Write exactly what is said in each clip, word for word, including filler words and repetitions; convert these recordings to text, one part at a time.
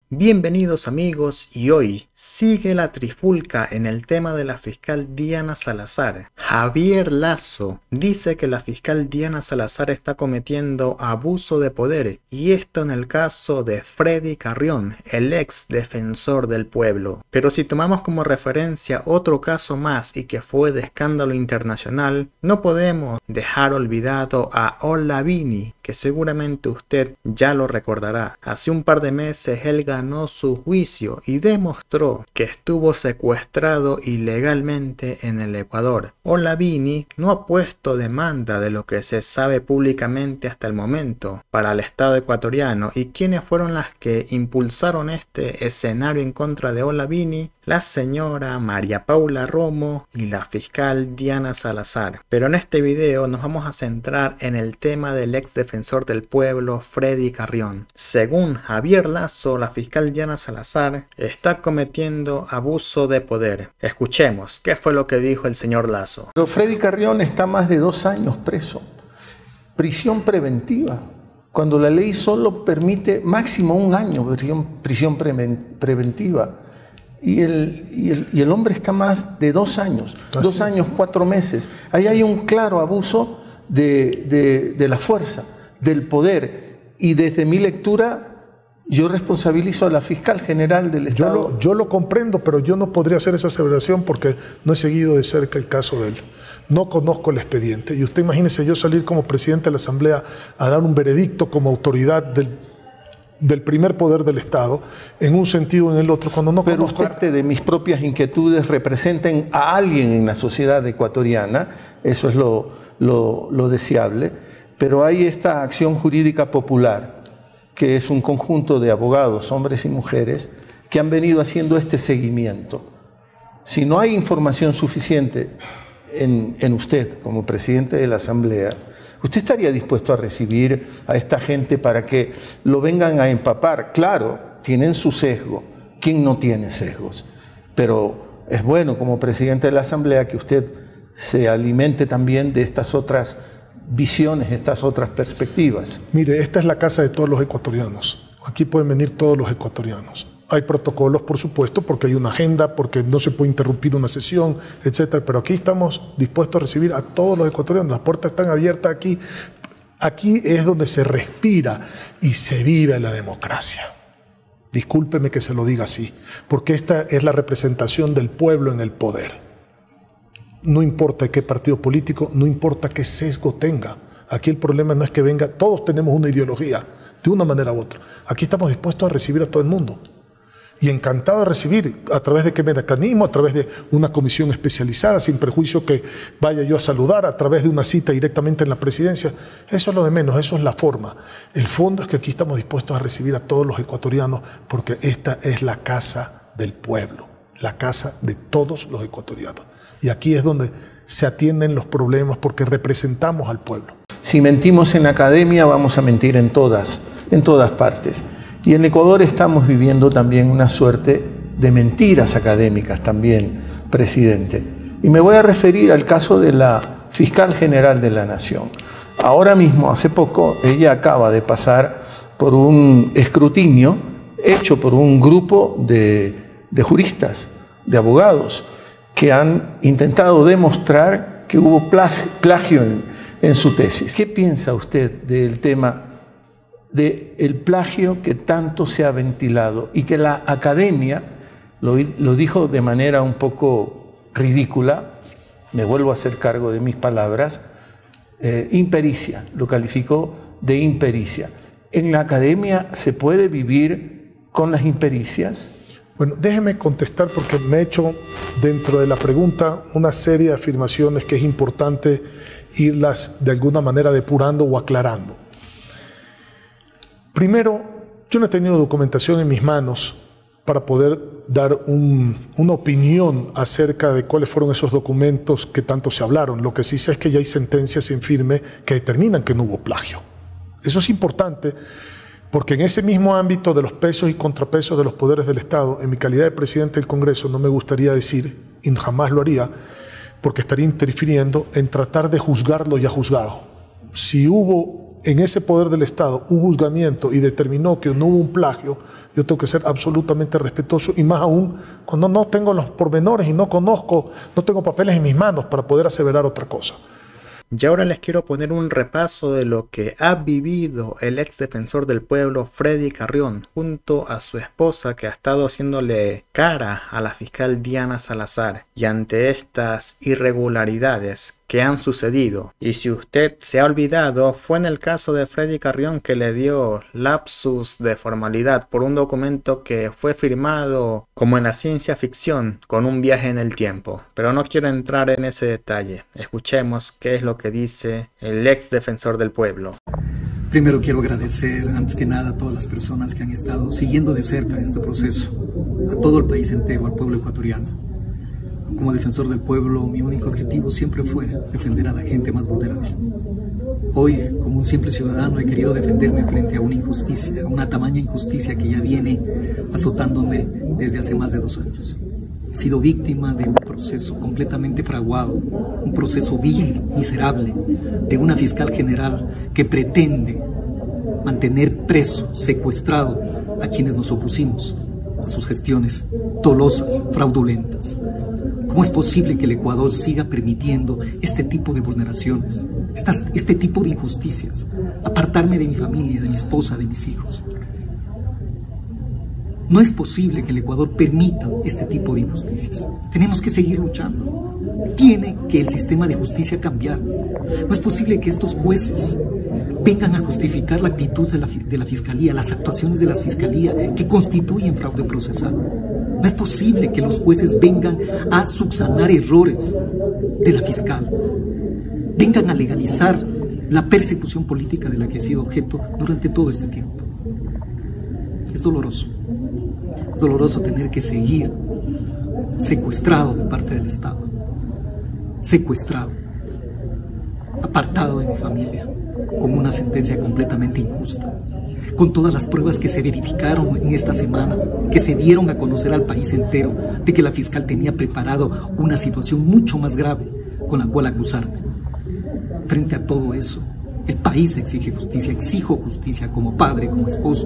Bienvenidos amigos, y hoy sigue la trifulca en el tema de la fiscal Diana Salazar. Javier Lasso dice que la fiscal Diana Salazar está cometiendo abuso de poder, y esto en el caso de Freddy Carrión, el ex defensor del pueblo. Pero si tomamos como referencia otro caso más y que fue de escándalo internacional, no podemos dejar olvidado a Olavini, que seguramente usted ya lo recordará. Hace un par de meses él ganó su juicio y demostró que estuvo secuestrado ilegalmente en el Ecuador. Olavini no ha puesto demanda de lo que se sabe públicamente hasta el momento para el Estado ecuatoriano. ¿Y quiénes fueron las que impulsaron este escenario en contra de Olavini? La señora María Paula Romo y la fiscal Diana Salazar. Pero en este video nos vamos a centrar en el tema del ex defensor del pueblo Freddy Carrión. Según Javier Lasso, la fiscal Diana Salazar está cometiendo abuso de poder. Escuchemos qué fue lo que dijo el señor Lasso. Pero Freddy Carrión está más de dos años preso. Prisión preventiva. Cuando la ley solo permite máximo un año de prisión, prisión pre preventiva. Y el, y, el, y el hombre está más de dos años, Así dos años, cuatro meses. Ahí hay un claro abuso de, de, de la fuerza, del poder. Y desde mi lectura, yo responsabilizo a la fiscal general del Estado. Yo lo, yo lo comprendo, pero yo no podría hacer esa aseveración porque no he seguido de cerca el caso de él. No conozco el expediente. Y usted imagínese yo salir como presidente de la Asamblea a dar un veredicto como autoridad del del primer poder del Estado, en un sentido o en el otro, cuando no Pero conozco... parte de mis propias inquietudes representen a alguien en la sociedad ecuatoriana, eso es lo, lo, lo deseable, pero hay esta acción jurídica popular, que es un conjunto de abogados, hombres y mujeres, que han venido haciendo este seguimiento. Si no hay información suficiente en, en usted, como presidente de la Asamblea, ¿usted estaría dispuesto a recibir a esta gente para que lo vengan a empapar? Claro, tienen su sesgo. ¿Quién no tiene sesgos? Pero es bueno como presidente de la Asamblea que usted se alimente también de estas otras visiones, estas otras perspectivas. Mire, esta es la casa de todos los ecuatorianos. Aquí pueden venir todos los ecuatorianos. Hay protocolos, por supuesto, porque hay una agenda, porque no se puede interrumpir una sesión, etcétera. Pero aquí estamos dispuestos a recibir a todos los ecuatorianos. Las puertas están abiertas aquí. Aquí es donde se respira y se vive la democracia. Discúlpeme que se lo diga así, porque esta es la representación del pueblo en el poder. No importa qué partido político, no importa qué sesgo tenga. Aquí el problema no es que venga, todos tenemos una ideología, de una manera u otra. Aquí estamos dispuestos a recibir a todo el mundo. Y encantado de recibir, ¿a través de qué mecanismo? A través de una comisión especializada, sin perjuicio que vaya yo a saludar, a través de una cita directamente en la presidencia. Eso es lo de menos, eso es la forma. El fondo es que aquí estamos dispuestos a recibir a todos los ecuatorianos, porque esta es la casa del pueblo, la casa de todos los ecuatorianos. Y aquí es donde se atienden los problemas, porque representamos al pueblo. Si mentimos en la academia, vamos a mentir en todas, en todas partes. Y en Ecuador estamos viviendo también una suerte de mentiras académicas también, presidente. Y me voy a referir al caso de la fiscal general de la Nación. Ahora mismo, hace poco, ella acaba de pasar por un escrutinio hecho por un grupo de, de juristas, de abogados, que han intentado demostrar que hubo plagio en, en su tesis. ¿Qué piensa usted del tema del plagio que tanto se ha ventilado y que la academia lo, lo dijo de manera un poco ridícula? Me vuelvo a hacer cargo de mis palabras. Eh, impericia, lo calificó de impericia. ¿En la academia se puede vivir con las impericias? Bueno, déjeme contestar porque me he hecho dentro de la pregunta una serie de afirmaciones que es importante irlas de alguna manera depurando o aclarando. Primero, yo no he tenido documentación en mis manos para poder dar un, una opinión acerca de cuáles fueron esos documentos que tanto se hablaron. Lo que sí sé es que ya hay sentencias en firme que determinan que no hubo plagio. Eso es importante porque en ese mismo ámbito de los pesos y contrapesos de los poderes del Estado, en mi calidad de presidente del Congreso, no me gustaría decir, y jamás lo haría, porque estaría interfiriendo en tratar de juzgar lo ya juzgado. si hubo en ese poder del Estado un juzgamiento y determinó que no hubo un plagio, yo tengo que ser absolutamente respetuoso, y más aún cuando no tengo los pormenores y no conozco, no tengo papeles en mis manos para poder aseverar otra cosa. Y ahora les quiero poner un repaso de lo que ha vivido el ex defensor del pueblo Freddy Carrión junto a su esposa, que ha estado haciéndole cara a la fiscal Diana Salazar, y ante estas irregularidades que han sucedido. Y si usted se ha olvidado, fue en el caso de Freddy Carrión que le dio lapsus de formalidad por un documento que fue firmado como en la ciencia ficción con un viaje en el tiempo. Pero no quiero entrar en ese detalle. Escuchemos qué es lo que dice el ex defensor del pueblo. Primero quiero agradecer antes que nada a todas las personas que han estado siguiendo de cerca este proceso, a todo el país entero, al pueblo ecuatoriano. Como defensor del pueblo, mi único objetivo siempre fue defender a la gente más vulnerable. Hoy, como un simple ciudadano, he querido defenderme frente a una injusticia, a una tamaña injusticia que ya viene azotándome desde hace más de dos años. He sido víctima de un proceso completamente fraguado, un proceso vil, miserable, de una fiscal general que pretende mantener preso, secuestrado a quienes nos opusimos a sus gestiones dolosas, fraudulentas. ¿Cómo es posible que el Ecuador siga permitiendo este tipo de vulneraciones, estas, este tipo de injusticias? Apartarme de mi familia, de mi esposa, de mis hijos. No es posible que el Ecuador permita este tipo de injusticias. Tenemos que seguir luchando. Tiene que el sistema de justicia cambiar. No es posible que estos jueces vengan a justificar la actitud de la, de la Fiscalía, las actuaciones de la Fiscalía que constituyen fraude procesal. No es posible que los jueces vengan a subsanar errores de la fiscal, vengan a legalizar la persecución política de la que he sido objeto durante todo este tiempo. Es doloroso. Es doloroso tener que seguir secuestrado de parte del Estado, secuestrado, apartado de mi familia, con una sentencia completamente injusta, con todas las pruebas que se verificaron en esta semana, que se dieron a conocer al país entero, de que la fiscal tenía preparado una situación mucho más grave con la cual acusarme. Frente a todo eso, el país exige justicia, exijo justicia como padre, como esposo,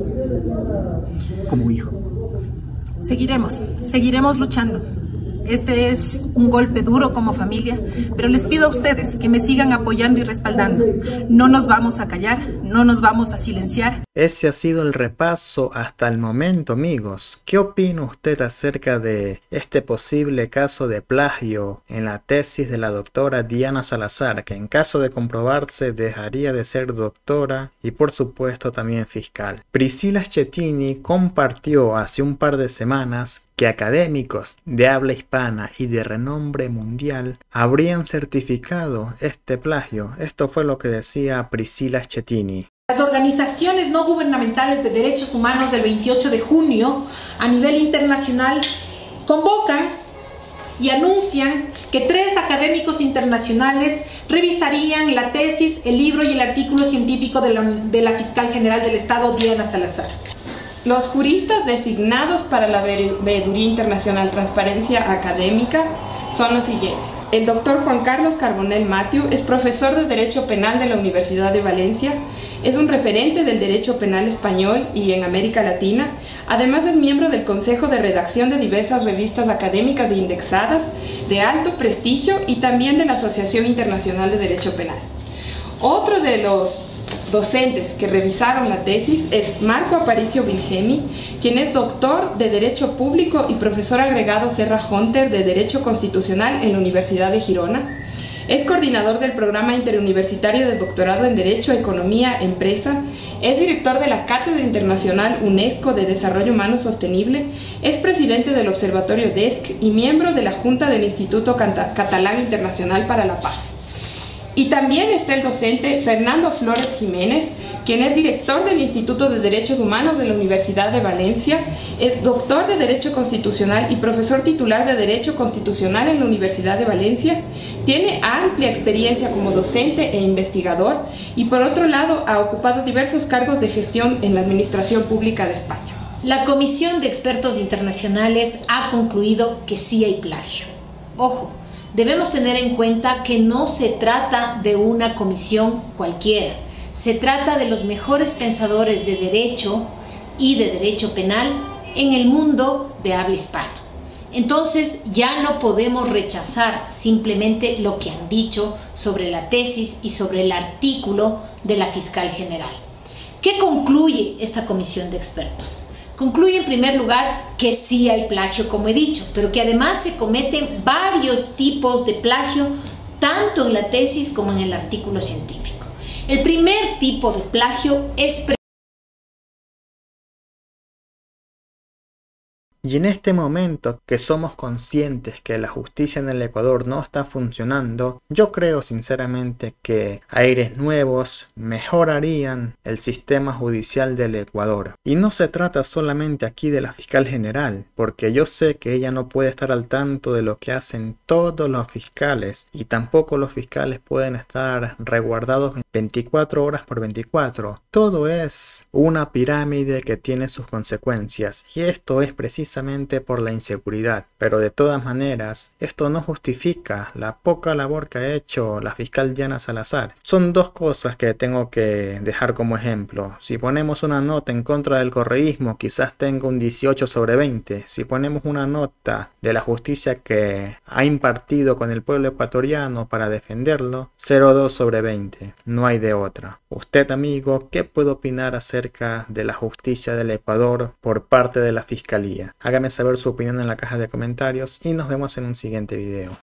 como hijo. Seguiremos, seguiremos luchando. Este es un golpe duro como familia, pero les pido a ustedes que me sigan apoyando y respaldando. No nos vamos a callar, no nos vamos a silenciar. Ese ha sido el repaso hasta el momento, amigos. ¿Qué opina usted acerca de este posible caso de plagio en la tesis de la doctora Diana Salazar, que en caso de comprobarse dejaría de ser doctora y por supuesto también fiscal? Priscilla Schettini compartió hace un par de semanas que académicos de habla hispana y de renombre mundial habrían certificado este plagio. Esto fue lo que decía Priscilla Schettini. Las organizaciones no gubernamentales de derechos humanos del veintiocho de junio a nivel internacional convocan y anuncian que tres académicos internacionales revisarían la tesis, el libro y el artículo científico de la, de la fiscal general del Estado, Diana Salazar. Los juristas designados para la Veeduría Internacional Transparencia Académica son los siguientes. El doctor Juan Carlos Carbonell Mathieu es profesor de Derecho Penal de la Universidad de Valencia, es un referente del derecho penal español y en América Latina, además es miembro del Consejo de Redacción de diversas revistas académicas e indexadas de alto prestigio y también de la Asociación Internacional de Derecho Penal. Otro de los docentes que revisaron la tesis es Marco Aparicio Vilgemi, quien es doctor de Derecho Público y profesor agregado Serra Hunter de Derecho Constitucional en la Universidad de Girona. Es coordinador del Programa Interuniversitario de Doctorado en Derecho, Economía, Empresa. Es director de la Cátedra Internacional UNESCO de Desarrollo Humano Sostenible. Es presidente del Observatorio D E S C y miembro de la Junta del Instituto Catalán Internacional para la Paz. Y también está el docente Fernando Flores Jiménez, quien es director del Instituto de Derechos Humanos de la Universidad de Valencia, es doctor de Derecho Constitucional y profesor titular de Derecho Constitucional en la Universidad de Valencia, tiene amplia experiencia como docente e investigador y por otro lado ha ocupado diversos cargos de gestión en la Administración Pública de España. La Comisión de Expertos Internacionales ha concluido que sí hay plagio. Ojo, debemos tener en cuenta que no se trata de una comisión cualquiera. Se trata de los mejores pensadores de derecho y de derecho penal en el mundo de habla hispana. Entonces ya no podemos rechazar simplemente lo que han dicho sobre la tesis y sobre el artículo de la fiscal general. ¿Qué concluye esta comisión de expertos? Concluye en primer lugar que sí hay plagio, como he dicho, pero que además se cometen varios tipos de plagio, tanto en la tesis como en el artículo científico. El primer tipo de plagio es Y en este momento que somos conscientes que la justicia en el Ecuador no está funcionando, yo creo sinceramente que aires nuevos mejorarían el sistema judicial del Ecuador. Y no se trata solamente aquí de la fiscal general, porque yo sé que ella no puede estar al tanto de lo que hacen todos los fiscales, y tampoco los fiscales pueden estar resguardados veinticuatro horas por veinticuatro. Todo es una pirámide que tiene sus consecuencias, y esto es precisamente por la inseguridad. Pero de todas maneras, esto no justifica la poca labor que ha hecho la fiscal Diana Salazar. Son dos cosas que tengo que dejar como ejemplo. Si ponemos una nota en contra del correísmo, quizás tenga un dieciocho sobre veinte. Si ponemos una nota de la justicia que ha impartido con el pueblo ecuatoriano para defenderlo, cero coma dos sobre veinte. No hay de otra. Usted, amigo, ¿qué puede opinar acerca de la justicia del Ecuador por parte de la fiscalía? Hágame saber su opinión en la caja de comentarios y nos vemos en un siguiente video.